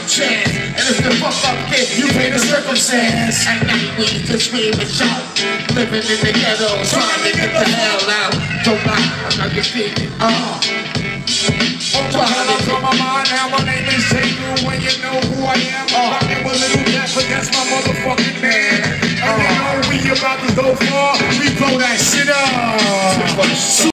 chance. And if the fuck up kid, you pay the circumstance. At night we used to scream and shout, living in the ghetto, trying to get the hell out. Don't lie, I'm not defeated. On my mind now, my name is J.U. When you know who I am, rockin' with Little Jack, but that's my motherfucking man. And you know we about to go far, we blow that shit up.